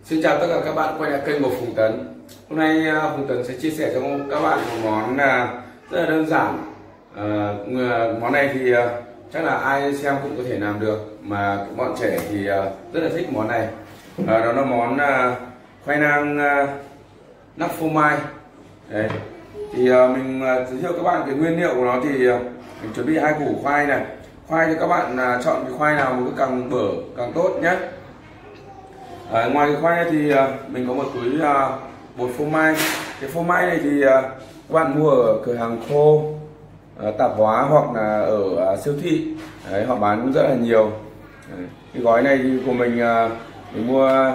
Xin chào tất cả các bạn quay lại kênh của Phùng Tấn. Hôm nay Phùng Tấn sẽ chia sẻ cho các bạn một món rất là đơn giản. Món này thì chắc là ai xem cũng có thể làm được, mà bọn trẻ thì rất là thích món này. Đó là món khoai lang nắp phô mai. Đấy. Thì mình giới thiệu các bạn cái nguyên liệu của nó. Thì mình chuẩn bị 2 củ khoai này. Khoai thì các bạn chọn cái khoai nào mà càng bở càng tốt nhé. Ngoài cái khoai này thì mình có một túi bột phô mai. Cái phô mai này thì các bạn mua ở cửa hàng khô, tạp hóa hoặc là ở siêu thị. Đấy, họ bán rất là nhiều. Đấy, cái gói này thì của mình mua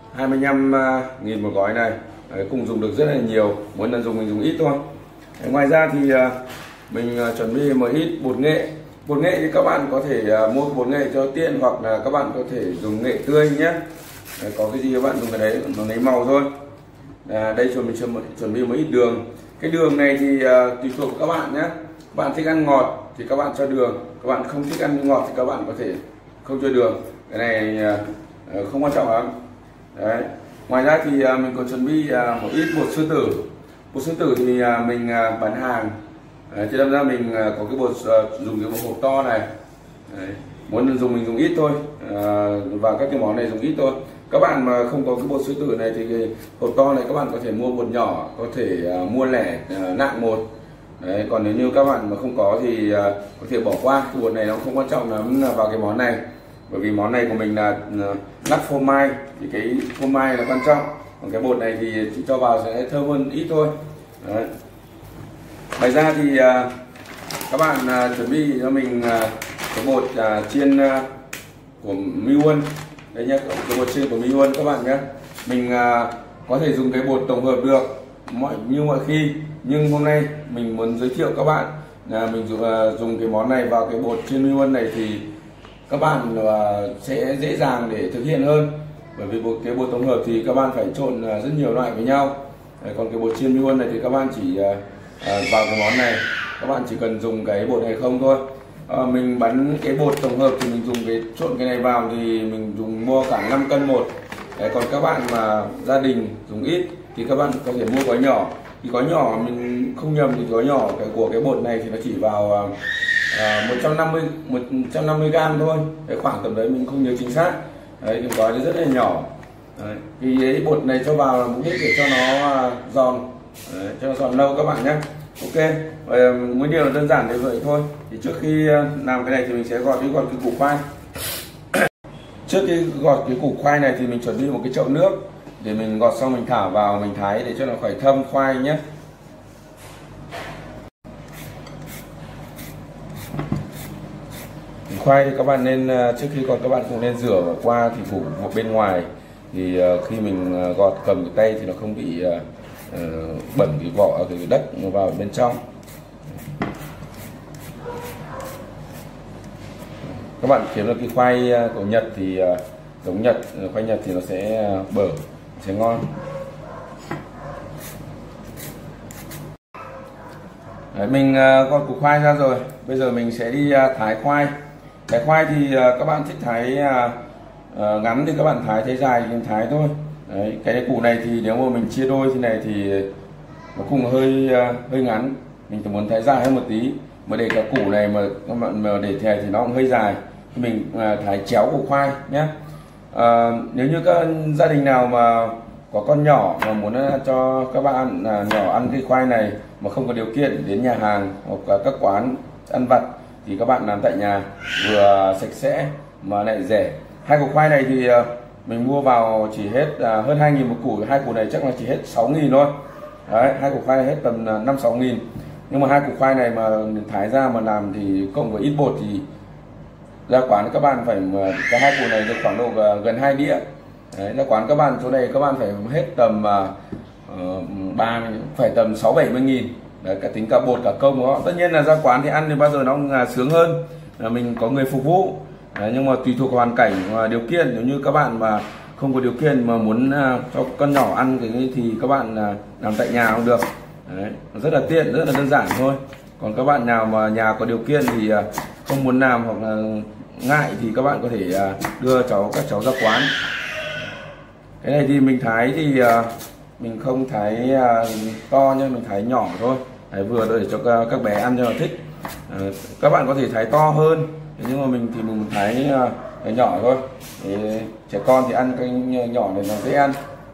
25.000 một gói này. Đấy, cùng dùng được rất là nhiều, muốn lần dùng mình dùng ít thôi. Đấy, ngoài ra thì mình chuẩn bị một ít bột nghệ. Bột nghệ thì các bạn có thể mua bột nghệ cho tiện, hoặc là các bạn có thể dùng nghệ tươi nhé. Đấy, có cái gì các bạn dùng cái đấy, nó lấy màu thôi. Đây mình chuẩn bị một ít đường. Cái đường này thì tùy thuộc các bạn nhé. Các bạn thích ăn ngọt thì các bạn cho đường, các bạn không thích ăn ngọt thì các bạn có thể không cho đường. Cái này không quan trọng lắm. Đấy. Ngoài ra thì mình còn chuẩn bị một ít bột sư tử. Bột sư tử thì mình bán hàng. Cho nên ra mình có cái bột dùng cái hộp to này. Đấy. Muốn dùng mình dùng ít thôi, và các cái món này dùng ít thôi. Các bạn mà không có cái bột sư tử này thì cái hộp to này các bạn có thể mua bột nhỏ, có thể mua lẻ nặng một. Đấy, còn nếu như các bạn mà không có thì có thể bỏ qua. Cái bột này nó không quan trọng lắm vào cái món này, bởi vì món này của mình là nắp phô mai thì cái phô mai là quan trọng, còn cái bột này thì chỉ cho vào sẽ thơm hơn ít thôi. Đấy. Ngoài ra thì các bạn chuẩn bị cho mình cái bột chiên của Miwon. Đây nhé, cái bột chiên của Miwon các bạn nhé. Mình có thể dùng cái bột tổng hợp được như mọi khi, nhưng hôm nay mình muốn giới thiệu các bạn là mình dùng cái món này vào cái bột chiên Miwon này thì các bạn sẽ dễ dàng để thực hiện hơn, bởi vì cái bột tổng hợp thì các bạn phải trộn rất nhiều loại với nhau. Còn cái bột chiên Miwon này thì các bạn chỉ vào cái món này các bạn chỉ cần dùng cái bột này không thôi. Mình bán cái bột tổng hợp thì mình dùng cái trộn cái này vào thì mình dùng mua cả 5 cân một. Đấy, còn các bạn mà gia đình dùng ít thì các bạn có thể mua gói nhỏ. Thì gói nhỏ mình không nhầm thì gói nhỏ của cái bột này thì nó chỉ vào 150 gram thôi. Cái khoảng tầm đấy mình không nhớ chính xác. Đấy, cái gói nó rất là nhỏ. Đấy, thì cái bột này cho vào là mục đích để cho nó giòn. Đấy, cho nó giòn lâu các bạn nhé. Ok, nguyên điều là đơn giản như vậy thôi. Thì trước khi làm cái này thì mình sẽ gọt cái củ khoai. Trước khi gọt cái củ khoai này thì mình chuẩn bị một cái chậu nước để mình gọt xong mình thả vào mình thái để cho nó khỏi thâm khoai nhé. Khoai thì các bạn nên trước khi gọt các bạn cũng nên rửa qua thì phủ một bên ngoài, thì khi mình gọt cầm cái tay thì nó không bị bẩn cái vỏ, cái đất vào bên trong. Các bạn kiếm được cái khoai của Nhật thì giống Nhật, khoai Nhật thì nó sẽ bở, sẽ ngon. Đấy, mình gọt củ khoai ra rồi, bây giờ mình sẽ đi thái khoai. Cái khoai thì các bạn thích thái ngắn thì các bạn thái, thái dài thì thái thôi. Đấy, cái củ này thì nếu mà mình chia đôi thế này thì nó cũng hơi ngắn, mình chỉ muốn thái dài hơn một tí. Mà để cái củ này mà các bạn mà để thè thì nó cũng hơi dài, thì mình thái chéo củ khoai nhé. Nếu như các gia đình nào mà có con nhỏ mà muốn cho các bạn nhỏ ăn cái khoai này mà không có điều kiện đến nhà hàng hoặc các quán ăn vặt thì các bạn làm tại nhà, vừa sạch sẽ mà lại rẻ. 2 củ khoai này thì mình mua vào chỉ hết hơn 2.000 một củ. 2 củ này chắc là chỉ hết 6.000 thôi. Đấy, 2 củ khoai này hết tầm 5-6.000. Nhưng mà 2 củ khoai này mà thái ra mà làm thì cộng với ít bột thì ra quán các bạn phải cái 2 củ này được khoảng độ gần 2 đĩa. Đấy, ra quán các bạn chỗ này các bạn phải hết tầm phải tầm 6-70.000. Đấy, cả tính cả bột cả công của họ. Tất nhiên là ra quán thì ăn thì bao giờ nó sướng hơn, là mình có người phục vụ. Đấy, nhưng mà tùy thuộc hoàn cảnh và điều kiện. Nếu như các bạn mà không có điều kiện mà muốn cho con nhỏ ăn cái thì các bạn làm tại nhà cũng được. Đấy, rất là tiện, rất là đơn giản thôi. Còn các bạn nào mà nhà có điều kiện thì không muốn làm hoặc là ngại thì các bạn có thể đưa các cháu ra quán. Cái này thì mình thái thì mình không thái to nhá, mình thái nhỏ thôi, thái vừa để cho các bé ăn cho nó thích. Các bạn có thể thái to hơn, nhưng mà mình thì mình thái nhỏ thôi. Để trẻ con thì ăn cái nhỏ này nó dễ ăn.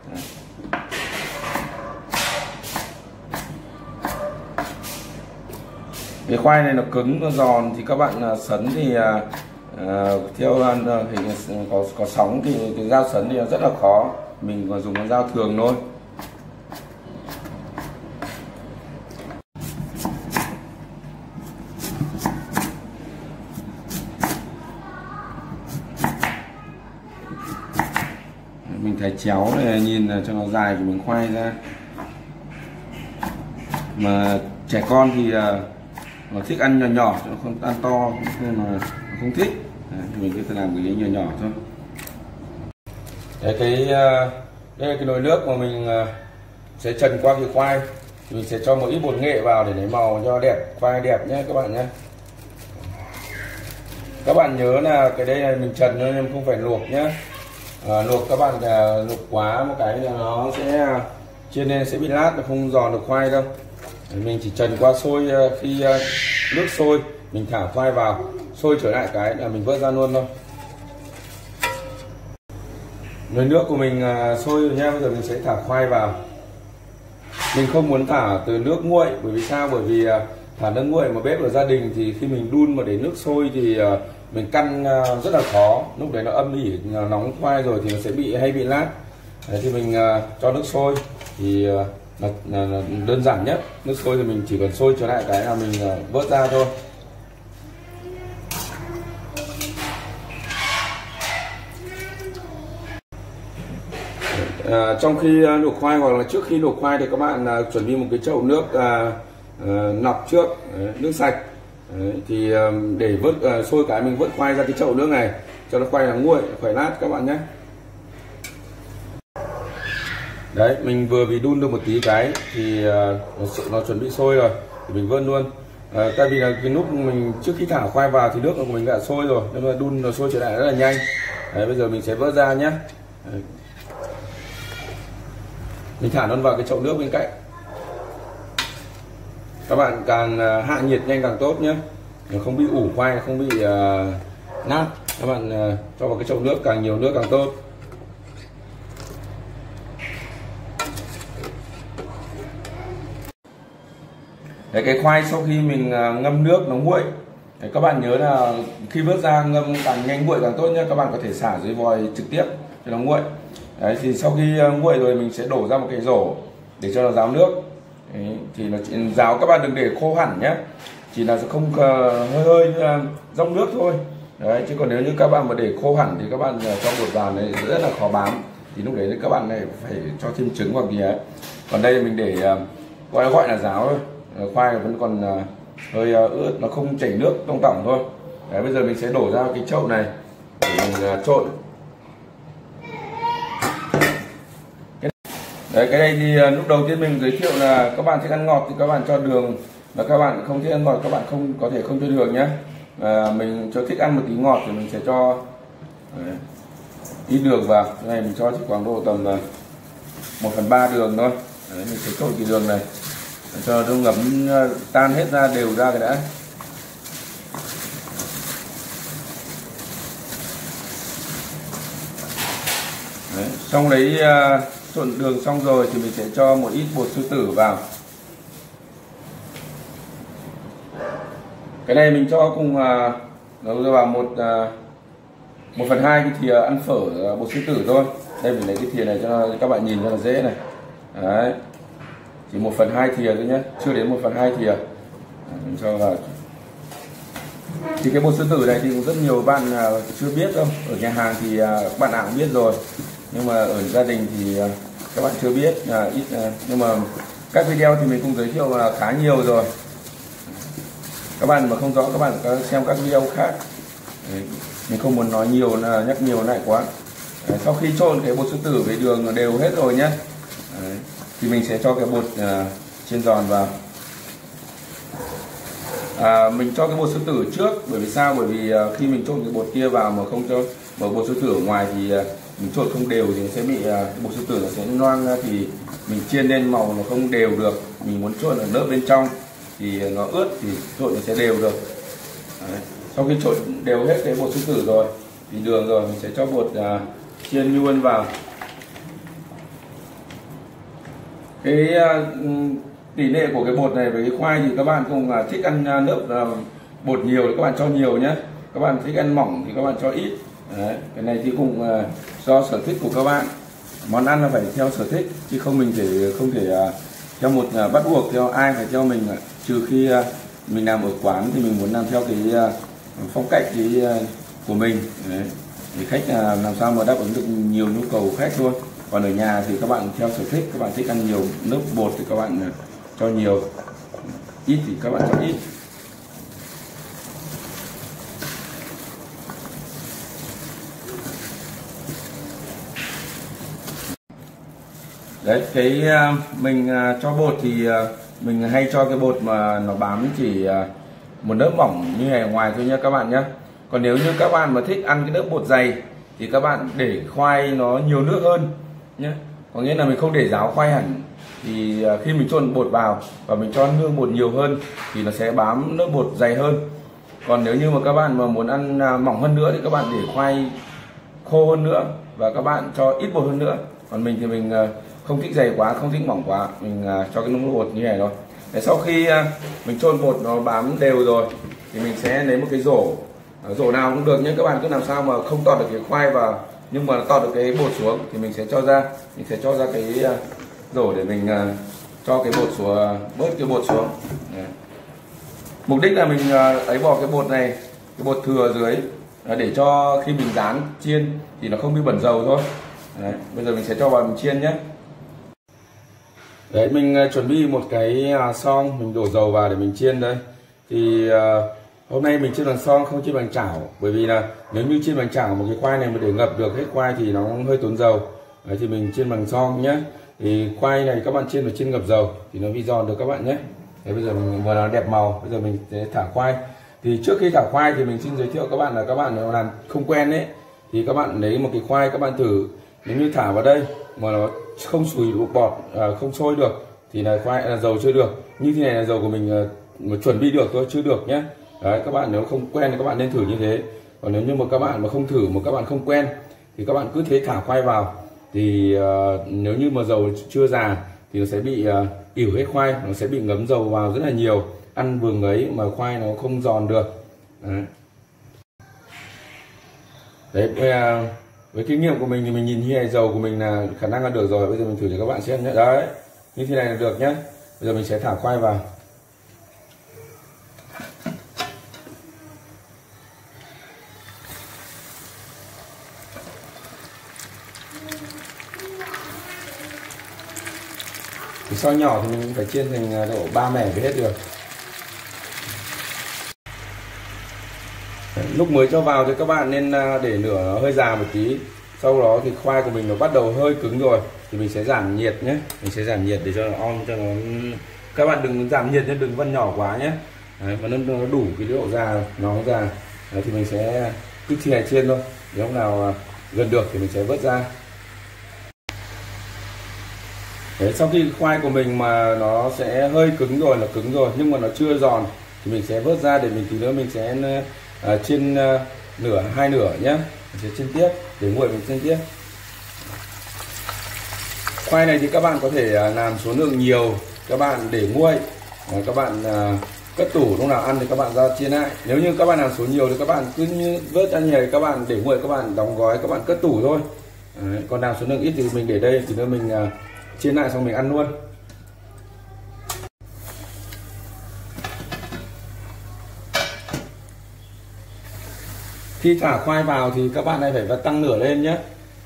Cái khoai này nó cứng, nó giòn thì các bạn sấn thì theo hình có sóng thì cái dao sấn thì nó rất là khó, mình còn dùng con dao thường thôi. Mình thái chéo này, nhìn cho nó dài của mình khoai ra. Mà trẻ con thì nó thích ăn nhỏ nhỏ, nó không ăn to, nhưng mà nó không thích. Thì mình cứ làm cái nhỏ nhỏ thôi. Đấy, đây là cái nồi nước mà mình sẽ trần qua cái khoai. Thì mình sẽ cho một ít bột nghệ vào để lấy màu cho đẹp, khoai đẹp nhé các bạn nhé. Các bạn nhớ là cái đây là mình trần thôi, nhưng không phải luộc nhé. Luộc các bạn luộc quá một cái là nó sẽ chiên lên sẽ bị lát, nó không giòn được khoai đâu. Mình chỉ trần qua sôi, khi nước sôi mình thả khoai vào, sôi trở lại cái là mình vớt ra luôn thôi. Nồi nước của mình sôi rồi nha, bây giờ mình sẽ thả khoai vào. Mình không muốn thả từ nước nguội, bởi vì sao? Bởi vì thả nước nguội mà bếp ở gia đình thì khi mình đun mà để nước sôi thì mình căn rất là khó. Lúc đấy nó âm ỉ, nóng khoai rồi thì nó sẽ hay bị lát. Đấy, thì mình cho nước sôi thì là đơn giản nhất. Nước sôi thì mình chỉ cần sôi trở lại cái là mình vớt ra thôi. Trong khi luộc khoai hoặc là trước khi luộc khoai thì các bạn chuẩn bị một cái chậu nước nọc trước, nước sạch. Đấy, thì để vớt sôi cái mình vớt khoai ra cái chậu nước này cho nó khoai là nguội, khỏi lát các bạn nhé. Đấy, mình vừa bị đun được một tí cái thì nó chuẩn bị sôi rồi thì mình vớt luôn. Tại vì là cái lúc mình trước khi thả khoai vào thì nước của mình đã sôi rồi, nên mà đun nó sôi trở lại rất là nhanh. Đấy, bây giờ mình sẽ vớt ra nhé. Đấy. Mình thả nó vào cái chậu nước bên cạnh. Các bạn càng hạ nhiệt nhanh càng tốt nhé, không bị ủ khoai, không bị nát. Các bạn cho vào cái chậu nước, càng nhiều nước càng tốt. Đấy, cái khoai sau khi mình ngâm nước nó nguội, các bạn nhớ là khi vớt ra ngâm càng nhanh nguội càng tốt nhé. Các bạn có thể xả dưới vòi trực tiếp cho nó nguội. Đấy, thì sau khi nguội rồi mình sẽ đổ ra một cái rổ để cho nó ráo nước. Đấy, thì nó chỉ ráo, các bạn đừng để khô hẳn nhé, chỉ là không hơi dòng nước thôi. Đấy, chứ còn nếu như các bạn mà để khô hẳn thì các bạn cho bột vào này rất là khó bám, thì lúc đấy các bạn này phải cho thêm trứng hoặc gì ấy. Còn đây mình để gọi là ráo thôi, khoai vẫn còn hơi ướt, nó không chảy nước trong tỏng thôi. Đấy, bây giờ mình sẽ đổ ra cái chậu này để mình trộn. Đấy, cái này thì lúc đầu tiên mình giới thiệu là các bạn thích ăn ngọt thì các bạn cho đường, và các bạn không thích ăn ngọt các bạn có thể không cho đường nhé. Mình cho thích ăn một tí ngọt thì mình sẽ cho ít đường vào. Cái này mình cho chỉ khoảng độ tầm 1/3 đường thôi. Đấy, mình sẽ trộn cái đường này cho nó ngấm tan hết ra, đều ra cái đã. Đấy, xong đấy trộn đường xong rồi thì mình sẽ cho một ít bột sư tử vào. Cái này mình cho cùng nó vào 1/2 cái thìa ăn phở bột sư tử thôi. Đây mình lấy cái thìa này cho các bạn nhìn cho nó dễ này. Đấy, chỉ 1/2 thìa thôi nhé, chưa đến 1/2 thìa. Mình cho vào. Thì cái bột sư tử này thì cũng rất nhiều bạn chưa biết đâu. Ở nhà hàng thì bạn nào cũng biết rồi, nhưng mà ở gia đình thì các bạn chưa biết, ít. Nhưng mà các video thì mình cũng giới thiệu là khá nhiều rồi. Các bạn mà không rõ các bạn có xem các video khác. Đấy, mình không muốn nói nhiều, là nhắc nhiều lại quá. Đấy, sau khi trộn cái bột sư tử với đường đều hết rồi nhé, thì mình sẽ cho cái bột chiên giòn vào. Mình cho cái bột sư tử trước, bởi vì sao? Bởi vì khi mình trộn cái bột kia vào mà không cho bột sư tử ở ngoài thì mình trộn không đều thì nó sẽ bị bột sư tử nó sẽ loang ra, thì mình chiên lên màu nó không đều được. Mình muốn trộn ở lớp bên trong thì nó ướt thì trộn nó sẽ đều được. Đấy. Sau khi trộn đều hết cái bột sư tử rồi thì đường rồi, mình sẽ cho bột chiên nhuyễn vào. Cái tỷ lệ của cái bột này với cái khoai thì các bạn cũng thích ăn nước bột nhiều thì các bạn cho nhiều nhé, các bạn thích ăn mỏng thì các bạn cho ít. Đấy. Cái này thì cũng do sở thích của các bạn, món ăn là phải theo sở thích chứ không mình không thể theo một bắt buộc theo ai phải theo mình, trừ khi mình làm ở quán thì mình muốn làm theo cái phong cách của mình. Đấy. Thì khách làm sao mà đáp ứng được nhiều nhu cầu của khách thôi. Còn ở nhà thì các bạn theo sở thích, các bạn thích ăn nhiều nước bột thì các bạn cho nhiều, ít thì các bạn cho ít. Đấy, cái mình cho bột thì mình hay cho cái bột mà nó bám chỉ một lớp mỏng như này ở ngoài thôi nhé các bạn nhé. Còn nếu như các bạn mà thích ăn cái lớp bột dày thì các bạn để khoai nó nhiều nước hơn nhé. Có nghĩa là mình không để ráo khoai hẳn, thì khi mình trộn bột vào và mình cho nước bột nhiều hơn thì nó sẽ bám nước bột dày hơn. Còn nếu như mà các bạn mà muốn ăn mỏng hơn nữa thì các bạn để khoai khô hơn nữa và các bạn cho ít bột hơn nữa. Còn mình thì mình không thích dày quá, không thích mỏng quá, mình cho cái nước bột như này thôi. Để sau khi mình trộn bột nó bám đều rồi thì mình sẽ lấy một cái rổ nào cũng được nhé, các bạn cứ làm sao mà không tọt được cái khoai vào nhưng mà tọt được cái bột xuống thì mình sẽ cho ra, cái rổ để mình cho cái bột xuống, bớt cái bột xuống. Đấy. Mục đích là mình ấy bỏ cái bột này, cái bột thừa dưới để cho khi mình rán chiên thì nó không bị bẩn dầu thôi. Đấy. Bây giờ mình sẽ cho vào mình chiên nhé. Đấy, mình chuẩn bị một cái son, mình đổ dầu vào để mình chiên đây. Thì hôm nay mình chiên bằng son không chiên bằng chảo, bởi vì là nếu như chiên bằng chảo một cái khoai này mà để ngập được hết khoai thì nó hơi tốn dầu. Đấy, thì mình chiên bằng son nhé. Thì khoai này các bạn chiên phải chiên ngập dầu thì nó mới giòn được các bạn nhé. Đấy, bây giờ mình vừa là đẹp màu, bây giờ mình sẽ thả khoai. Thì trước khi thả khoai thì mình xin giới thiệu các bạn là các bạn làm không quen đấy thì các bạn lấy một cái khoai các bạn thử, nếu như thả vào đây mà nó không sùi bọt, không sôi được thì là khoai là dầu chưa được. Như thế này là dầu của mình mà chuẩn bị được thôi, chưa được nhé. Đấy, các bạn nếu không quen thì các bạn nên thử như thế. Còn nếu như mà các bạn mà không thử, mà các bạn không quen thì các bạn cứ thế thả khoai vào thì nếu như mà dầu chưa già thì nó sẽ bị ỉu hết khoai, nó sẽ bị ngấm dầu vào rất là nhiều, ăn vừng ấy mà khoai nó không giòn được. Đấy, với kinh nghiệm của mình thì mình nhìn như này dầu của mình là khả năng ăn được rồi. Bây giờ mình thử cho các bạn xem nhé. Đấy, như thế này là được nhé. Bây giờ mình sẽ thả khoai vào. Thì xôi nhỏ thì mình phải chiên thành độ 3 mẻ mới hết được. Lúc mới cho vào thì các bạn nên để lửa nó hơi già một tí. Sau đó thì khoai của mình nó bắt đầu hơi cứng rồi thì mình sẽ giảm nhiệt nhé. Mình sẽ giảm nhiệt để cho nó on, cho nó, các bạn đừng giảm nhiệt nhé, đừng vân nhỏ quá nhé. Đấy, và nó đủ cái độ già, nó già. Đấy, thì mình sẽ cứ chiên chiên thôi. Nếu lúc nào gần được thì mình sẽ vớt ra. Đấy, sau khi khoai của mình mà nó sẽ hơi cứng rồi, là cứng rồi nhưng mà nó chưa giòn thì mình sẽ vớt ra để mình tí nữa mình sẽ chiên hai nửa nhé. Mình sẽ chiên tiếp để nguội, mình chiên tiếp. Khoai này thì các bạn có thể làm số lượng nhiều, các bạn để nguội, các bạn cất tủ lúc nào ăn thì các bạn ra chiên lại. Nếu như các bạn làm số nhiều thì các bạn cứ như vớt ra nhầy, các bạn để nguội, các bạn đóng gói, các bạn cất tủ thôi. Đấy, còn làm số lượng ít thì mình để đây, thì nữa mình chiên lại xong mình ăn luôn. Khi thả khoai vào thì các bạn này phải tăng lửa lên nhé.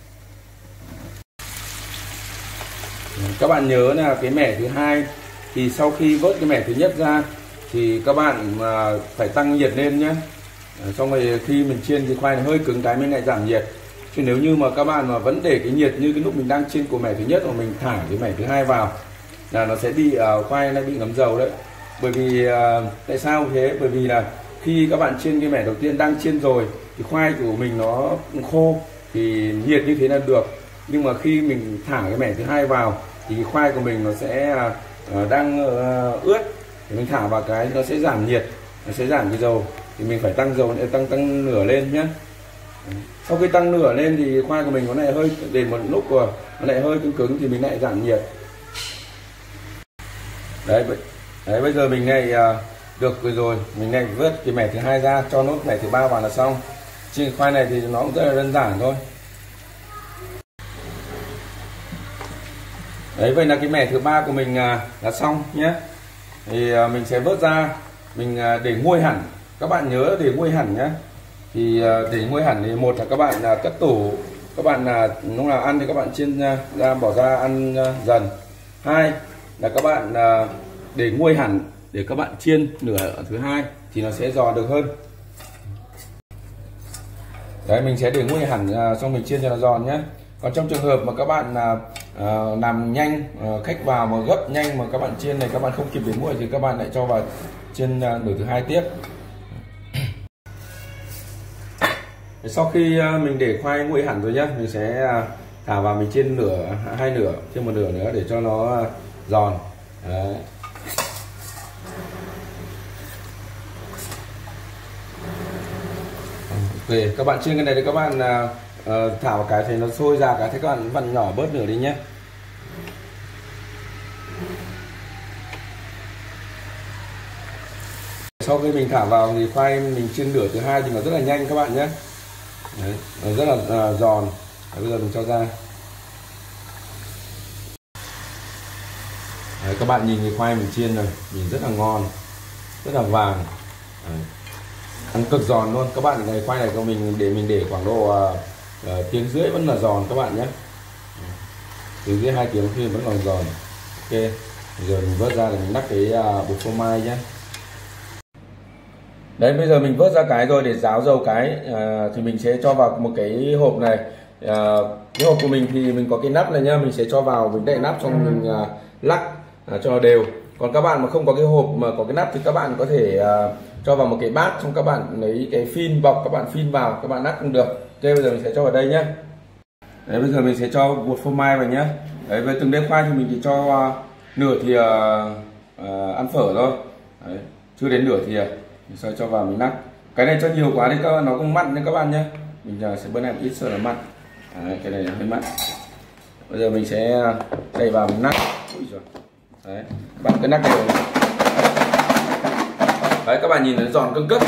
Các bạn nhớ là cái mẻ thứ hai thì sau khi vớt cái mẻ thứ nhất ra thì các bạn phải tăng nhiệt lên nhé. Xong rồi khi mình chiên thì khoai này hơi cứng cái mình lại giảm nhiệt. Chứ nếu như mà các bạn mà vẫn để cái nhiệt như cái lúc mình đang chiên của mẻ thứ nhất mà mình thả cái mẻ thứ hai vào là nó sẽ bị khoai nó bị ngấm dầu đấy. Bởi vì tại sao thế? Bởi vì là khi các bạn chiên cái mẻ đầu tiên đang chiên rồi thì khoai của mình nó khô, thì nhiệt như thế là được. Nhưng mà khi mình thả cái mẻ thứ hai vào thì cái khoai của mình nó sẽ đang ướt, thì mình thả vào cái nó sẽ giảm nhiệt, nó sẽ giảm cái dầu, thì mình phải tăng dầu, tăng nửa lên nhé. Sau khi tăng nửa lên thì khoai của mình nó lại hơi đến một lúc rồi nó lại hơi cứng cứng thì mình lại giảm nhiệt. Đấy, bây giờ mình lại được rồi, mình lại vớt cái mẻ thứ hai ra, cho nốt mẻ thứ ba vào là xong. Trên khoai này thì nó cũng rất là đơn giản thôi. Đấy, vậy là cái mẻ thứ ba của mình là xong nhé. Thì mình sẽ vớt ra, mình để nguội hẳn. Các bạn nhớ để nguội hẳn nhé. Thì để nguội hẳn thì một là các bạn cất tủ, các bạn lúc nào ăn thì các bạn chiên ra bỏ ra ăn dần. Hai là các bạn để nguội hẳn để các bạn chiên nửa thứ hai thì nó sẽ giòn được hơn. Đấy, mình sẽ để nguội hẳn xong mình chiên cho nó giòn nhé. Còn trong trường hợp mà các bạn làm nhanh, khách vào mà gấp nhanh mà các bạn chiên này các bạn không kịp để nguội thì các bạn lại cho vào chiên nửa thứ hai tiếp. Sau khi mình để khoai nguội hẳn rồi nhá, mình sẽ thả vào mình chiên hai nửa, thêm một nửa nữa để cho nó giòn. Đấy. Ok, các bạn chiên cái này thì các bạn thả vào cái thì nó sôi ra cái thì các bạn vặn nhỏ bớt nửa đi nhé. Sau khi mình thả vào thì khoai mình chiên nửa thứ hai thì nó rất là nhanh các bạn nhé. Đấy, nó rất là giòn. Đấy, bây giờ mình cho ra. Đấy, các bạn nhìn cái khoai mình chiên này, nhìn rất là ngon, rất là vàng. Đấy, ăn cực giòn luôn các bạn. Này khoai này của mình để khoảng độ tiếng rưỡi vẫn là giòn các bạn nhé. Tiếng rưỡi 2 tiếng khi vẫn còn giòn. Ok, giờ mình vớt ra để mình đắp cái bột phô mai nhé. Đấy, bây giờ mình vớt ra cái rồi để ráo dầu cái thì mình sẽ cho vào một cái hộp này. Cái hộp của mình thì mình có cái nắp này nhá, mình sẽ cho vào, mình đậy nắp xong mình lắc cho nó đều. Còn các bạn mà không có cái hộp mà có cái nắp thì các bạn có thể cho vào một cái bát, xong các bạn lấy cái phin bọc, các bạn phin vào, các bạn lắc cũng được. Ok, bây giờ mình sẽ cho vào đây nhé. Đấy, bây giờ mình sẽ cho bột phô mai vào nhé. Đấy, với từng đĩa khoai thì mình chỉ cho nửa thìa ăn phở thôi. Đấy, chưa đến nửa thìa. Mình sẽ cho vào mình lắc. Cái này cho nhiều quá thì nó cũng mặn nha các bạn nhé. Mình sẽ bớt em ít sợ là mặn. Đấy, cái này là hơi mặn. Bây giờ mình sẽ đẩy vào mình lắc. Đấy, bạn cứ lắc đều. Đấy, các bạn nhìn nó giòn cứng cức.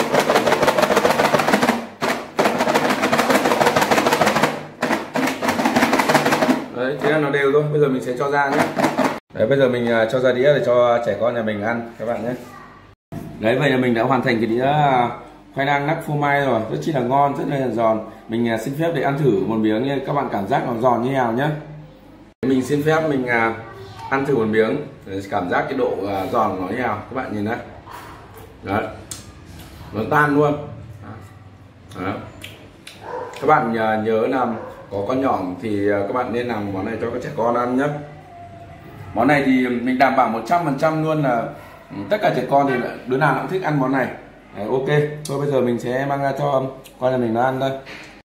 Đấy, thế là nó đều thôi. Bây giờ mình sẽ cho ra nhé. Đấy, bây giờ mình cho ra đĩa để cho trẻ con nhà mình ăn các bạn nhé. Đấy, vậy là mình đã hoàn thành cái đĩa khoai lang nắc phô mai rồi, rất chi là ngon, rất là giòn. Mình xin phép để ăn thử một miếng nha, các bạn cảm giác nó giòn như nào nhé. Mình xin phép mình ăn thử một miếng để cảm giác cái độ giòn nó như nào, các bạn nhìn đấy. Đấy, nó tan luôn. Đó. Các bạn nhớ làm có con nhỏ thì các bạn nên làm món này cho các trẻ con ăn nhé. Món này thì mình đảm bảo 100% luôn là tất cả trẻ con thì đứa nào cũng thích ăn món này. Đấy, ok, thôi bây giờ mình sẽ mang ra cho con nhà mình nó ăn thôi.